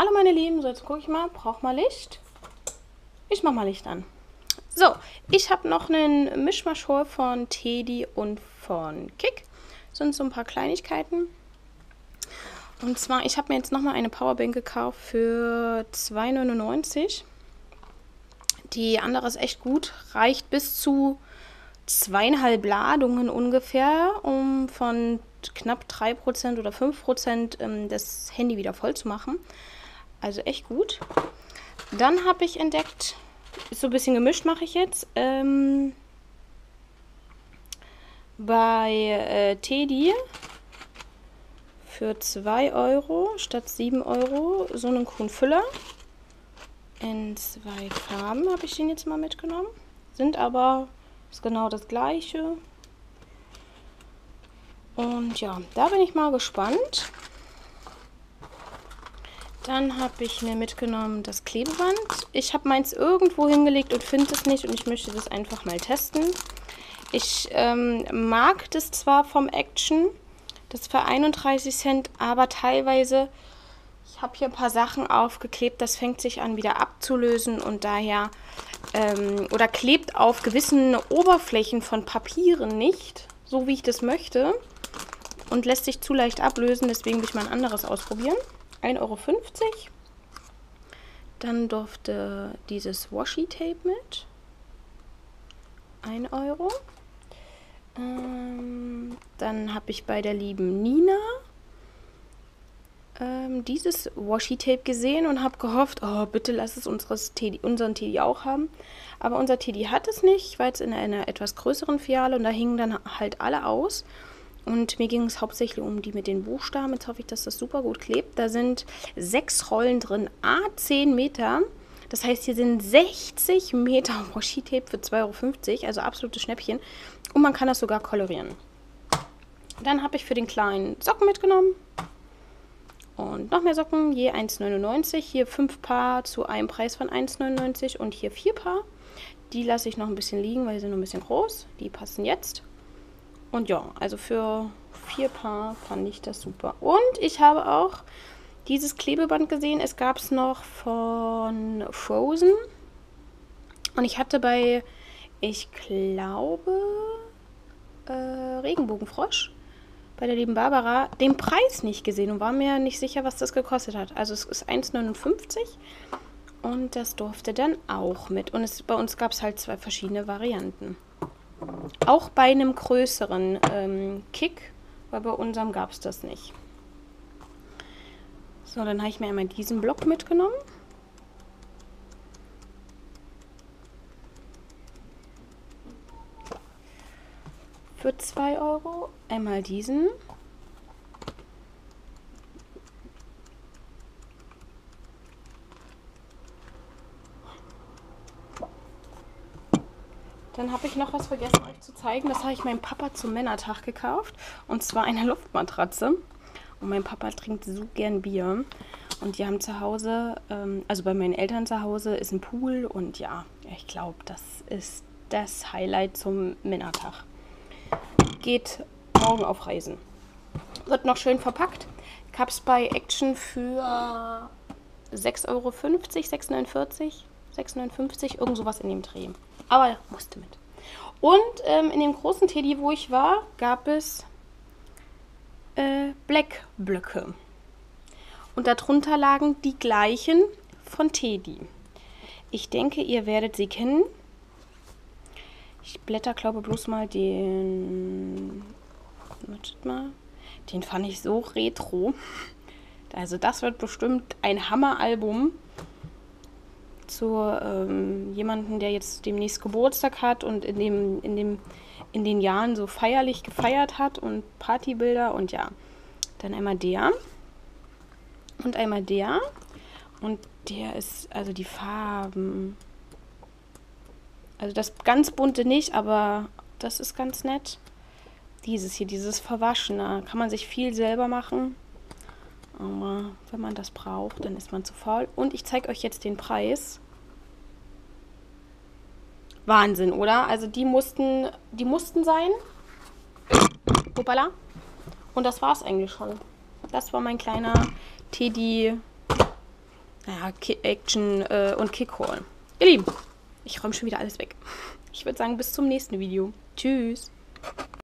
Hallo meine Lieben, so jetzt gucke ich mal, braucht mal Licht? Ich mache mal Licht an. So, ich habe noch einen Mischmasch von Teddy und von Kick. Das sind so ein paar Kleinigkeiten. Und zwar, ich habe mir jetzt nochmal eine Powerbank gekauft für 2,99 €. Die andere ist echt gut, reicht bis zu 2,5 Ladungen ungefähr, um von knapp 3% oder 5% das Handy wieder voll zu machen. Also echt gut. Dann habe ich entdeckt, ist so ein bisschen gemischt mache ich jetzt, bei Teddy für 2 € statt 7 € so einen Kuhn-Füller. In 2 Farben habe ich den jetzt mal mitgenommen. Sind aber, ist genau das gleiche. Und ja, da bin ich mal gespannt. Dann habe ich mir mitgenommen das Klebeband. Ich habe meins irgendwo hingelegt und finde es nicht und ich möchte das einfach mal testen. Ich mag das zwar vom Action, das für 31 Cent, aber teilweise, ich habe hier ein paar Sachen aufgeklebt, das fängt sich an wieder abzulösen und daher, oder klebt auf gewissen Oberflächen von Papieren nicht, so wie ich das möchte und lässt sich zu leicht ablösen, deswegen will ich mal ein anderes ausprobieren. 1,50 €. Dann durfte dieses Washi-Tape mit. 1 €. Dann habe ich bei der lieben Nina dieses Washi-Tape gesehen und habe gehofft, oh, bitte lass es unseren Teddy auch haben. Aber unser Teddy hat es nicht. Ich war jetzt in einer etwas größeren Filiale und da hingen dann halt alle aus. Und mir ging es hauptsächlich um die mit den Buchstaben. Jetzt hoffe ich, dass das super gut klebt. Da sind 6 Rollen drin, 10 Meter. Das heißt, hier sind 60 Meter Washi-Tape für 2,50 €. Also absolutes Schnäppchen. Und man kann das sogar kolorieren. Dann habe ich für den Kleinen Socken mitgenommen. Und noch mehr Socken, je 1,99 €. Hier 5 Paar zu einem Preis von 1,99 € und hier 4 Paar. Die lasse ich noch ein bisschen liegen, weil sie sind noch ein bisschen groß. Die passen jetzt. Und ja, also für 4 Paar fand ich das super. Und ich habe auch dieses Klebeband gesehen. Es gab es noch von Frozen. Und ich hatte bei, ich glaube, Regenbogenfrosch, bei der lieben Barbara, den Preis nicht gesehen und war mir nicht sicher, was das gekostet hat. Also es ist 1,59 € und das durfte dann auch mit. Und bei uns gab es halt 2 verschiedene Varianten. Auch bei einem größeren Kick, weil bei unserem gab es das nicht. So, dann habe ich mir einmal diesen Block mitgenommen. Für 2 €. Einmal diesen. Dann habe ich noch was vergessen euch zu zeigen. Das habe ich meinem Papa zum Männertag gekauft. Und zwar eine Luftmatratze. Und mein Papa trinkt so gern Bier. Und die haben zu Hause, also bei meinen Eltern zu Hause, ist ein Pool. Und ja, ich glaube, das ist das Highlight zum Männertag. Geht morgen auf Reisen. Wird noch schön verpackt. Gab es bei Action für 6,50 €, 6,49 €, 6,59 €, irgend sowas in dem Dreh. Aber musste mit. Und in dem großen Teddy, wo ich war, gab es Black-Blöcke. Und darunter lagen die gleichen von Teddy. Ich denke, ihr werdet sie kennen. Ich blätter, glaube bloß mal den. Wartet mal. Den fand ich so retro. Also das wird bestimmt ein Hammeralbum zu jemanden, der jetzt demnächst Geburtstag hat und in den Jahren so feierlich gefeiert hat und Partybilder und ja. Dann einmal der und einmal der und der ist, also die Farben, also das ganz bunte nicht, aber das ist ganz nett. Dieses hier, dieses Verwaschene, kann man sich viel selber machen. Aber wenn man das braucht, dann ist man zu faul. Und ich zeige euch jetzt den Preis. Wahnsinn, oder? Also die mussten sein. Hoppala. Und das war es eigentlich schon. Das war mein kleiner Teddy naja, Action und Kickhorn. Ihr Lieben, ich räume schon wieder alles weg. Ich würde sagen, bis zum nächsten Video. Tschüss.